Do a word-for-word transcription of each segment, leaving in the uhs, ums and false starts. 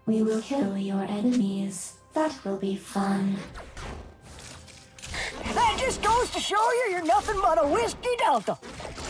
We will kill your enemies. That will be fun. That just goes to show you you're nothing but a whiskey delta.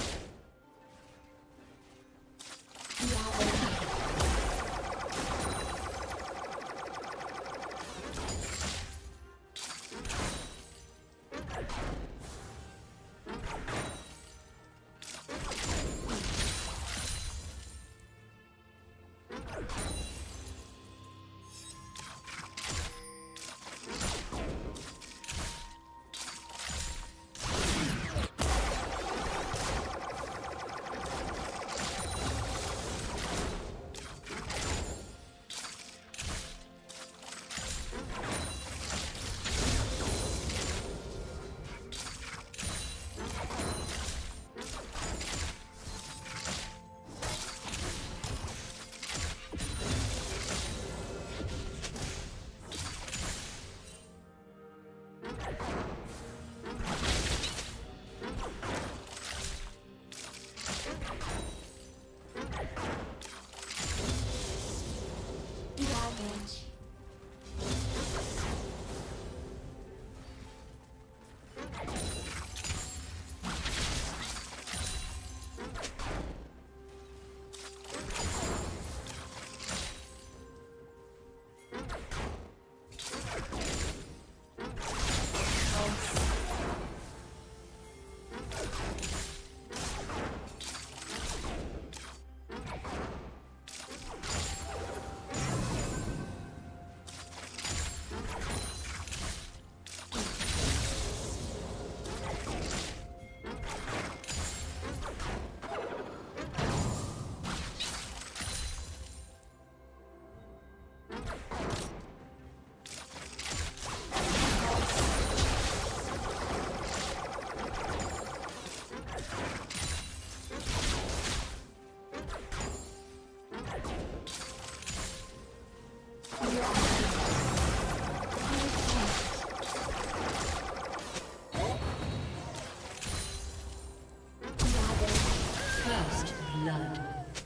blood.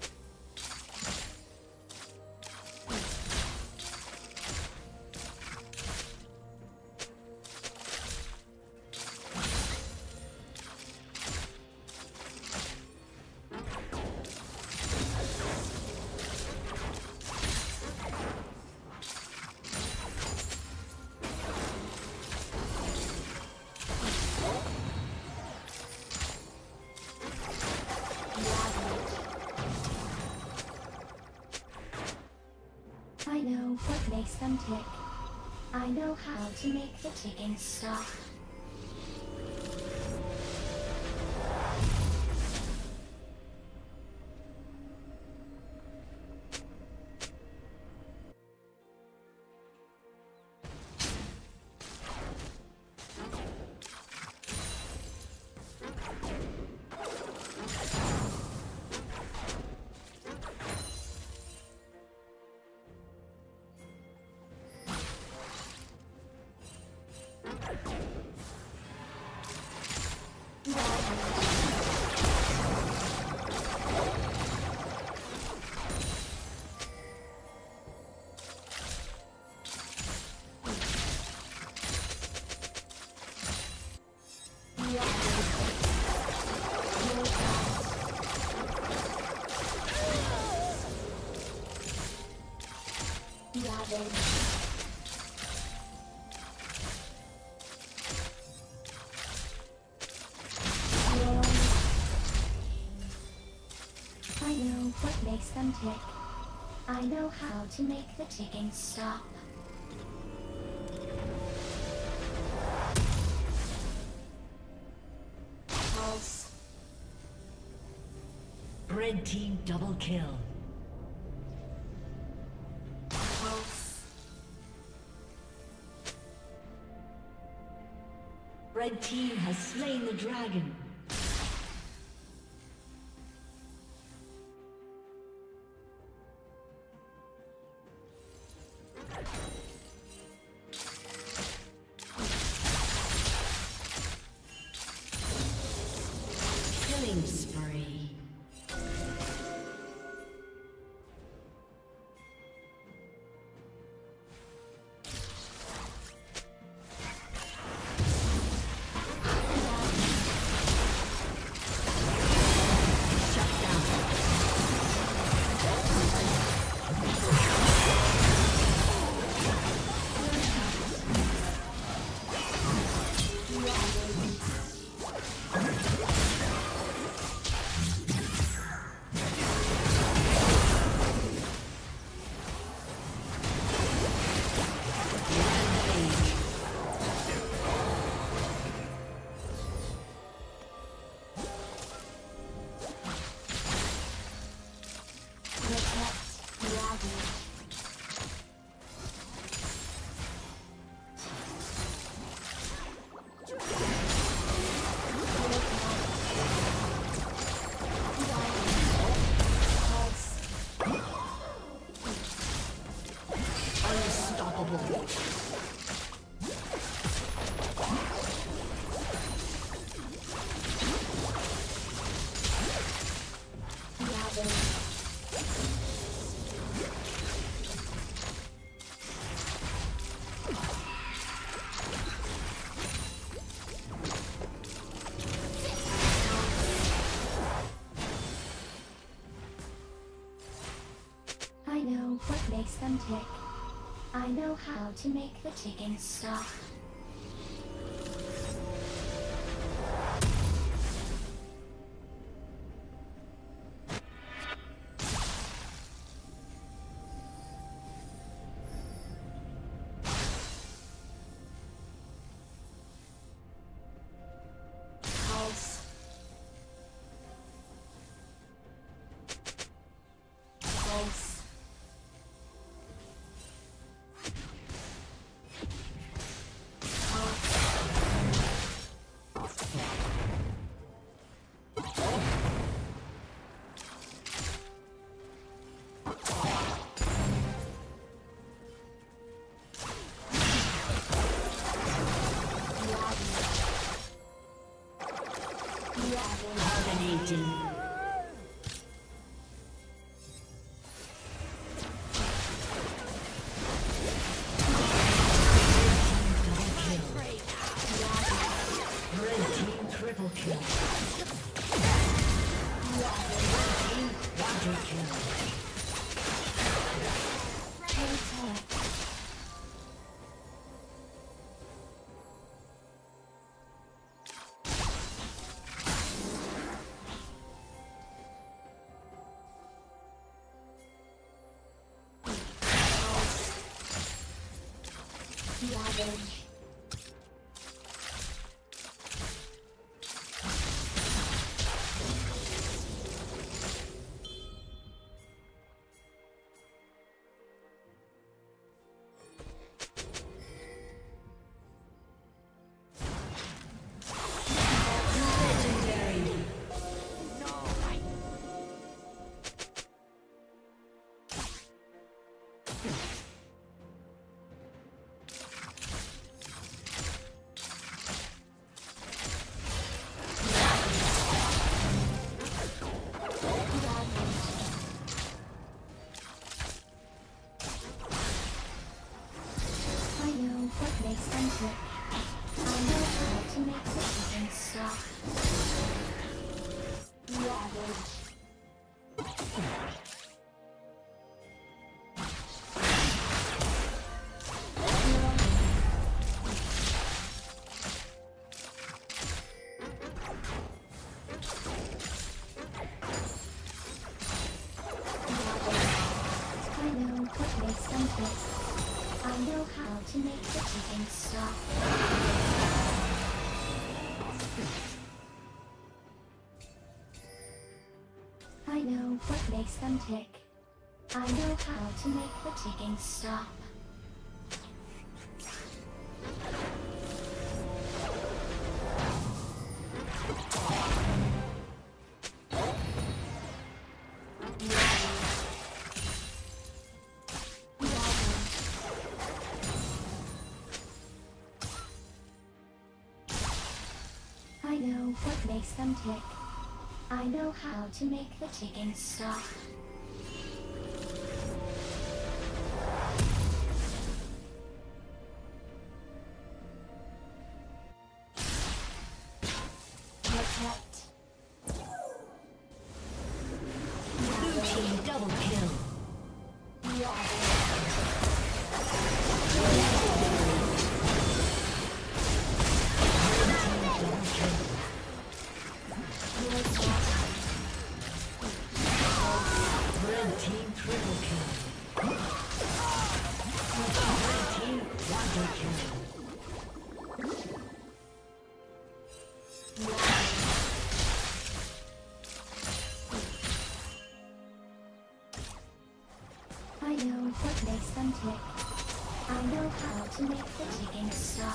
I know what makes them tick. I know how to make the ticking stop. I know what makes them tick. I know how to make the ticking stop. Pulse. Red team double kill. Pulse. Red team has slain the dragon. Killing spree. unstoppable. I know what makes them tick. I know how to make the ticking stop. Pulse. Pulse. Dominating. Red team triple kill. Red team quadra kill. Savage. I know how to make the ticking stop. I know what makes them tick. I know how to make the ticking stop. I know what makes them tick. I know how to make the ticking stop. Protect. Blue team double kill. Red team triple kill. Red team quadra kill. I know what makes them tick. I know how to make the ticking stop.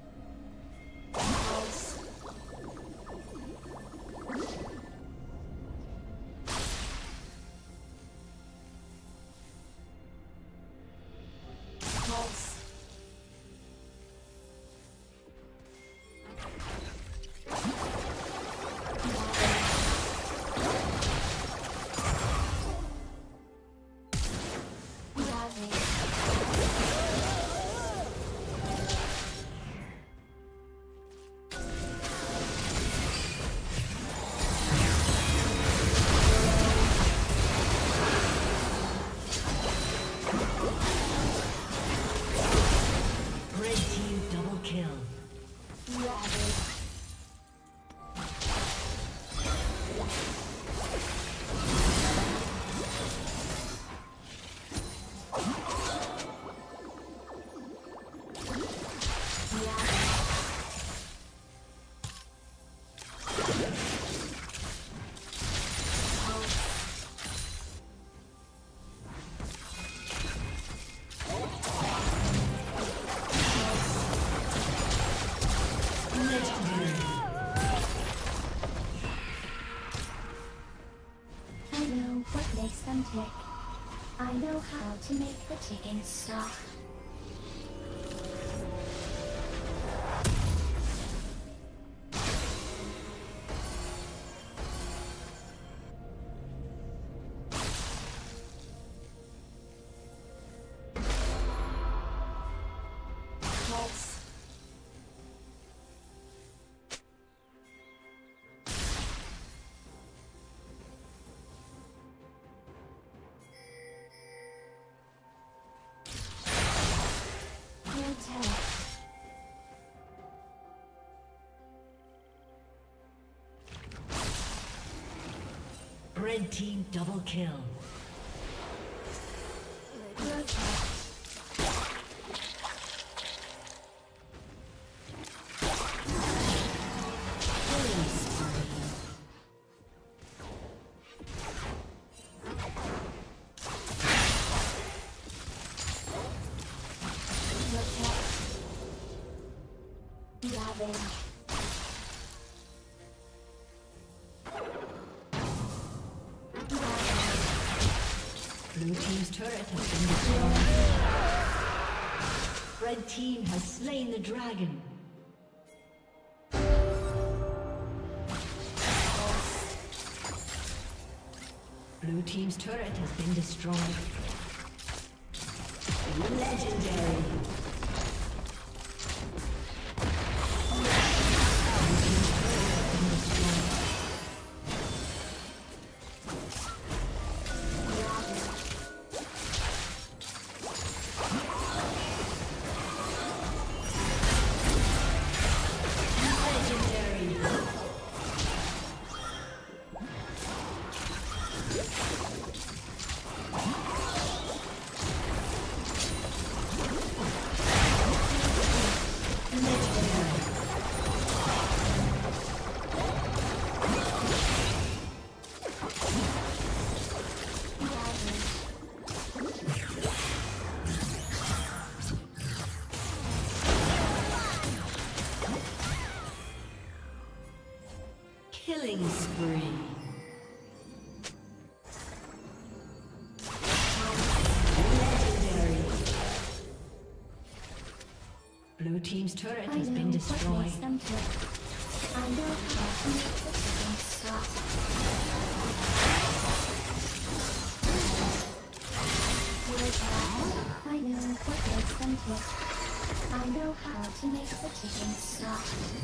Pulse. Makes them tick. I know how to make the ticking stop. Pulse. Red team double kill. Blue team's turret has been destroyed. Red team has slain the dragon. Blue team's turret has been destroyed. Legendary. Killing spree. Legendary. Blue team's turret has been destroyed. I know how to make the ticking stop. I know what makes them tick. I know how to make the ticking stop.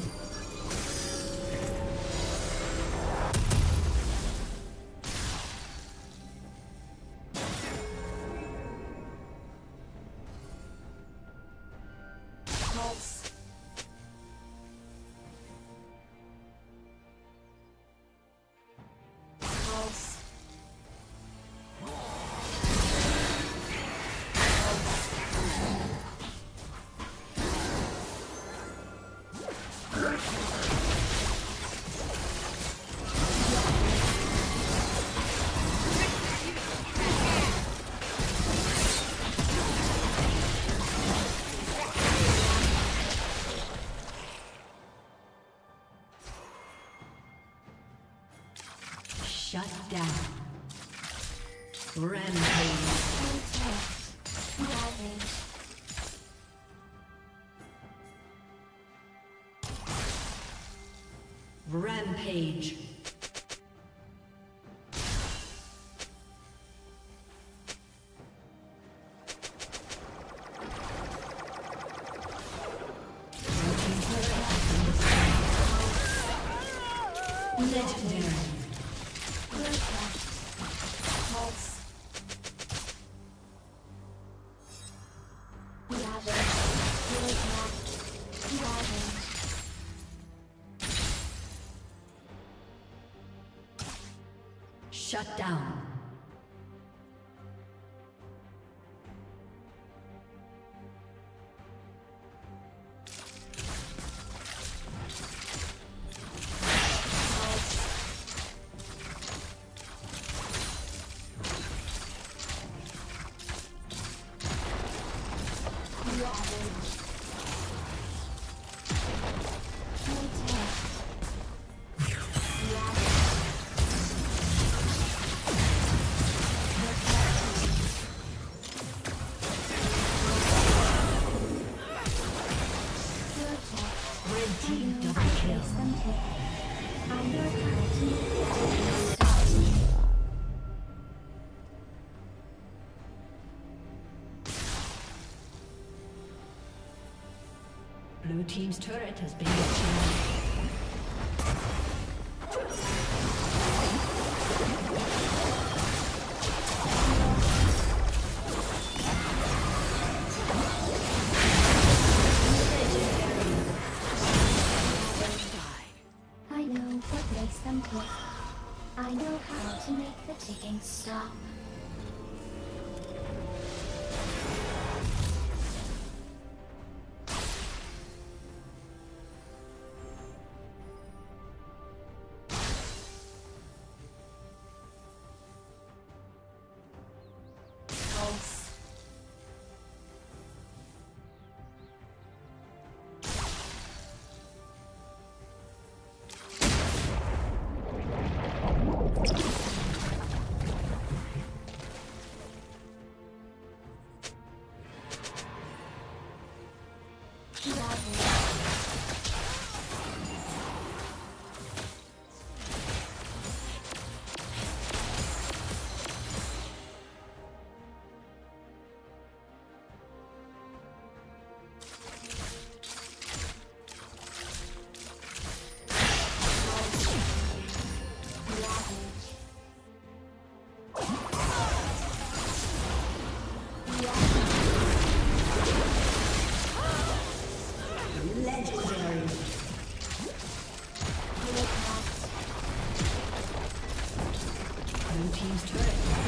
Shut down. Rampage. Rampage. Legendary. Shut down. to make the ticking stop. Blue team's turret has been destroyed. I know what makes them tick. I know how to make the ticking stop. Blue team's turret